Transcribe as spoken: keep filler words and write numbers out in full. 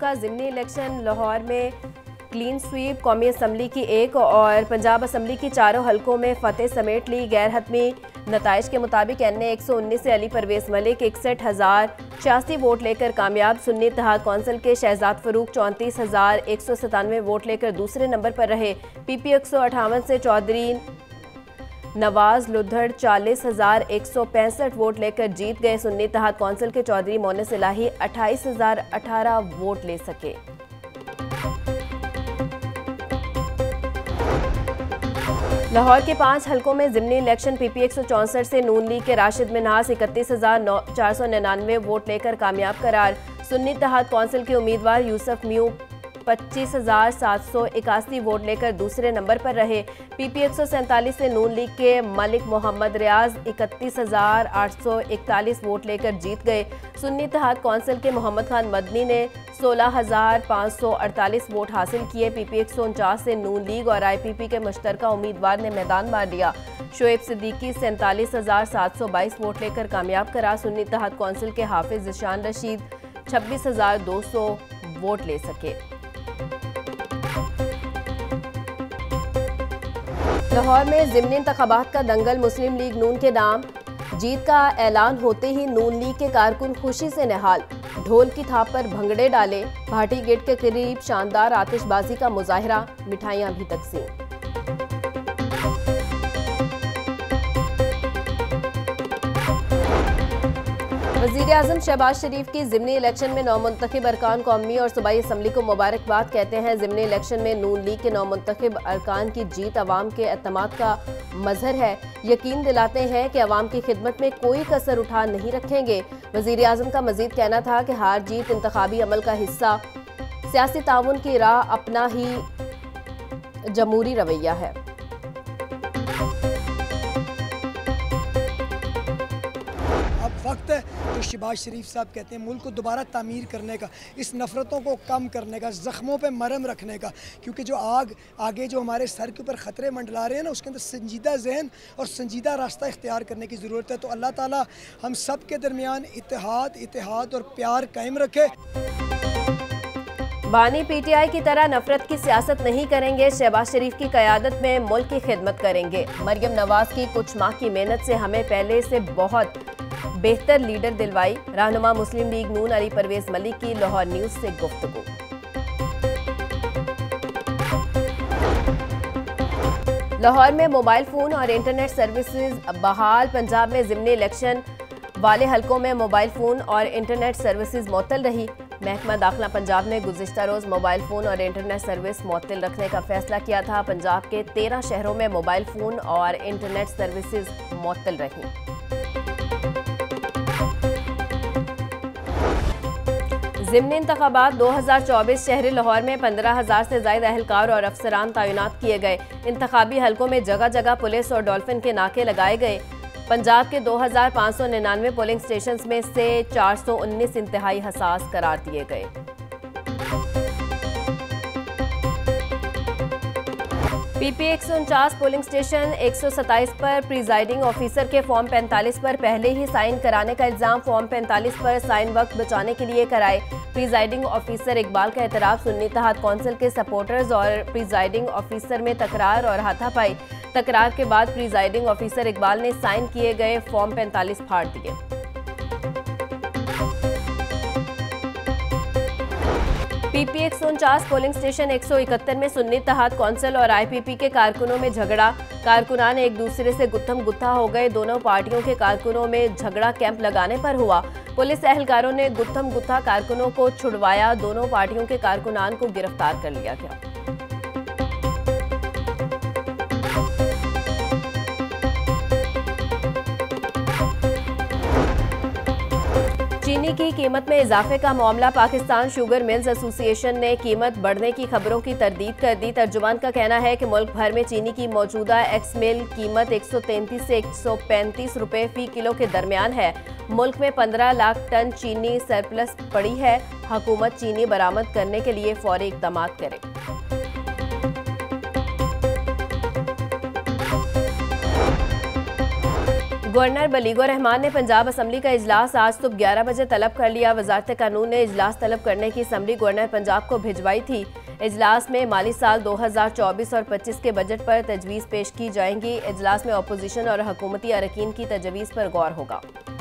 का ज़िमनी इलेक्शन। लाहौर में clean sweep, कौमी असम्बली की एक और पंजाब असम्बली की चारों हलकों में फतेह समेट ली। गैर हतमी नताइज के मुताबिक एन ए एक सौ उन्नीस से अली परवेज मलिक इकसठ हज़ार छियासी वोट लेकर कामयाब। सुन्नी इत्तेहाद कौंसिल के शहजाद फरूक चौंतीस हज़ार एक सौ सतानवे वोट लेकर दूसरे नंबर पर रहे। पी पी एक सौ अठावन से चौधरी नवाज लुधड़ चालीस हज़ार एक सौ पैंसठ वोट लेकर जीत गए। सुन्नी इत्तेहाद कौंसिल के चौधरी मोनिस इलाही अट्ठाईस हज़ार अठारह वोट ले सके। लाहौर के पांच हलकों में ज़िमनी इलेक्शन। पी पी एक सौ चौंसठ से नून लीग के राशिद मिन्हास इकतीस हज़ार चार सौ निन्यानवे वोट लेकर कामयाब करार। सुन्नी इत्तेहाद कौंसिल के उम्मीदवार यूसुफ म्यू पच्चीस हज़ार सात सौ इक्यासी वोट लेकर दूसरे नंबर पर रहे। पी पी एक सौ सैंतालीस से नून लीग के मलिक मोहम्मद रियाज इकतीस हज़ार आठ सौ इकतालीस वोट लेकर जीत गए। सुन्नी इत्तेहाद कौंसिल के मोहम्मद खान मदनी ने सोलह हज़ार पाँच सौ अड़तालीस वोट हासिल किए। पी पी एक सौ उनचास से नून लीग और आई पी पी के मुश्तरका उम्मीदवार ने मैदान मार दिया। शोएब सिद्दीकी सैंतालीस हज़ार सात सौ बाईस वोट लेकर कामयाब करा। सुन्नी इत्तेहाद कौंसिल के हाफिज जिशान रशीद छब्बीस हज़ार दो सौ वोट ले सके। लाहौर में ज़िमनी इंतखाबात का दंगल। मुस्लिम लीग नून के नाम जीत का ऐलान होते ही नून लीग के कारकुन खुशी से निहाल। ढोल की थाप पर भंगड़े डाले। भाटी गेट के करीब शानदार आतिशबाजी का मुजाहिरा, मिठाइयां भी तकसीम। वज़ीर आज़म शहबाज शरीफ की ज़िमनी इलेक्शन में नौमुंतखब अरकान कौमी और सूबाई असम्बली को मुबारकबाद। कहते हैं ज़िमनी इलेक्शन में नून लीग के नौमुंतखब अरकान की जीत अवाम के एतमाद का मजहर है। यकीन दिलाते हैं कि अवाम की खिदमत में कोई कसर उठा नहीं रखेंगे। वज़ीर आज़म का मजीद कहना था कि हार जीत इंतखाबी अमल का हिस्सा, सियासी ताउन की राह अपना ही जमहूरी रवैया है। वक्त है जो शहबाज शरीफ साहब कहते हैं मुल्क को दोबारा तामीर करने का, इस नफ़रतों को कम करने का, ज़ख्मों पे मरहम रखने का, क्योंकि जो आग आगे जो हमारे सर के ऊपर ख़तरे मंडला रहे हैं ना, उसके अंदर संजीदा जहन और संजीदा रास्ता इख्तियार करने की ज़रूरत है। तो अल्लाह ताला हम सब के दरमियान इत्तेहाद इत्तेहाद और प्यार कायम रखे। बानी पी टी आई की तरह नफरत की सियासत नहीं करेंगे। शहबाज शरीफ की क़यादत में मुल्क की खिदमत करेंगे। मरियम नवाज की कुछ माह की मेहनत से हमें पहले से बहुत बेहतर लीडर दिलवाई। रहनुमा मुस्लिम लीग नून अली परवेज मलिक की लाहौर न्यूज़ से गुफ्तगू। लाहौर में मोबाइल फ़ोन और इंटरनेट सर्विसेज बहाल। पंजाब में ज़िमनी इलेक्शन वाले हलकों में मोबाइल फ़ोन और इंटरनेट सर्विसेज मुअत्तल रही। महकमा दाखिला पंजाब ने गुज़िश्ता रोज़ मोबाइल फ़ोन और इंटरनेट सर्विस मुअत्तल रखने का फैसला किया था। पंजाब के तेरह शहरों में मोबाइल फ़ोन और इंटरनेट सर्विसेज मुअत्तल रहीं। ज़िमनी इंतखाबात दो हज़ार चौबीस। शहरी लाहौर में पंद्रह हज़ार से ज़ायद अहलकार और अफसरान तैनात किए गए। इंतखाबी हलकों में जगह जगह पुलिस और डॉल्फिन के नाके लगाए गए। पंजाब के दो हज़ार पाँच सौ निन्यानवे पोलिंग स्टेशन में से चार सौ उन्नीस इंतहाई हसास करार दिए गए। पी पी एक सौ उनचास पोलिंग स्टेशन एक सौ सत्ताईस पर प्रिजाइडिंग ऑफिसर के फॉर्म पैंतालीस पर पहले ही साइन कराने का इल्ज़ाम। फॉर्म पैंतालीस पर साइन वक्त बचाने के लिए कराए। प्रिजाइडिंग ऑफिसर इकबाल का एतराफ़। सुन्नी इत्तेहाद कौंसिल के सपोर्टर्स और प्रिजाइडिंग ऑफिसर में तकरार और हाथापाई। तकरार के बाद प्रिजाइडिंग ऑफिसर इकबाल ने साइन किए गए फॉर्म पैंतालीस फाड़ दिए। पी पी एक सौ उनचास पोलिंग स्टेशन एक सौ इकहत्तर में सुन्नी इत्तेहाद कौंसिल और आई पी पी के कारकुनों में झगड़ा। कारकुनान एक दूसरे से गुत्थम गुत्था हो गए। दोनों पार्टियों के कारकुनों में झगड़ा कैंप लगाने पर हुआ। पुलिस एहलकारों ने गुत्थम गुत्था कारकुनों को छुड़वाया। दोनों पार्टियों के कारकुनान को गिरफ्तार कर लिया गया। चीनी की कीमत में इजाफे का मामला। पाकिस्तान शुगर मिल्स एसोसिएशन ने कीमत बढ़ने की खबरों की तरदीद कर दी। तर्जुमान का कहना है कि मुल्क भर में चीनी की मौजूदा एक्स मिल कीमत एक सौ तैंतीस से एक सौ पैंतीस रुपये फी किलो के दरमियान है। मुल्क में पंद्रह लाख टन चीनी सरप्लस पड़ी है। हुकूमत चीनी बरामद करने के लिए फौरी इक़दाम करे। गवर्नर बलीगो रहमान ने पंजाब असम्बली का इजलास आज सुबह ग्यारह बजे तलब कर लिया। वजारत कानून ने इजलास तलब करने की समरी गवर्नर पंजाब को भिजवाई थी। इजलास में माली साल दो हज़ार चौबीस और पच्चीस के बजट पर तजवीज़ पेश की जाएंगी। इजलास में अपोजिशन और हुकूमती अरकान की तजवीज़ पर गौर होगा।